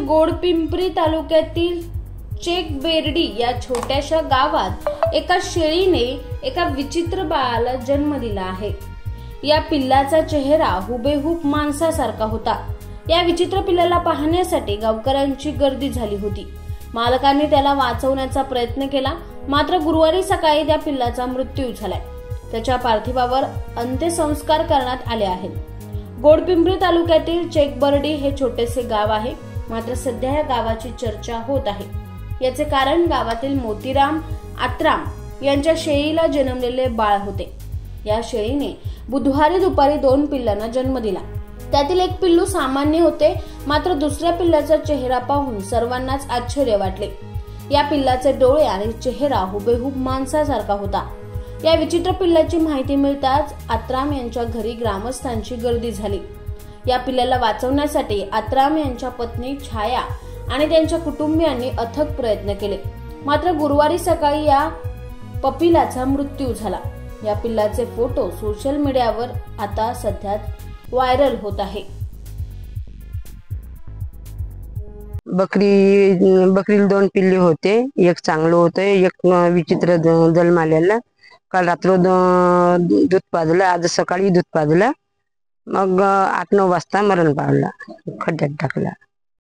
गोडपिंपरी तालुक्यातील चेकबेर्डी या छोट्याशा गावात एका शेळीने एका विचित्र बाळाला जन्म दिला आहे। या पिल्लाचा चेहरा हुबेहूब माणसासारखा होता। या विचित्र पिल्लाला पाहण्यासाठी गावकऱ्यांची गर्दी झाली होती। मालकांनी त्याला वाचवण्याचा प्रयत्न केला, मात्र गुरुवारी सकाळी त्या पिल्लाचा मृत्यू झालाय। त्याच्या पार्थिवावर अंत्यसंस्कार करण्यात आले आहेत। गोडपिंपरी तालुक्यातील चेकबर्डी हे छोटेसे गाव आहे, मात्र सध्या या गावाची चर्चा होत आहे। याचे कारण गावातील मोतीराम आत्राम यांच्या शेळीला जन्मलेले बाळ होते। या शेळीने बुधवारी दुपारी 2 पिल्लांना जन्म दिला। त्यातील एक पिल्लू सामान्य होते, मात्र दुसऱ्या पिल्लाचा चेहरा पाहून सर्वांनाच आश्चर्य वाटले। या पिल्लाचे डोळे आणि चेहरा हुबेहूब माणसासारखा होता। या विचित्र पिल्लाची माहिती मिळताच आत्राम यांच्या घरी ग्रामस्थांची गर्दी झाली। या पिल्लाला वाचवण्यासाठी आत्राम यांच्या पत्नी छाया आणि त्यांच्या कुटुंबियांनी अथक प्रयत्न केले, मात्र गुरुवारी सकाळी या पपिलाचा मृत्यू झाला। या पिल्लाचे फोटो सोशल मीडियावर आता सध्या व्हायरल होत आहे। बकरीला 2 पिल्ले होते, एक चांगलं होतं, एक विचित्र जन्म आलेला। काल रात्र दूध पाजलं, आज सकाळी दूध पाजलं, मग 8-9 वाजता मरण पावला, खड्ड्यात टाकला।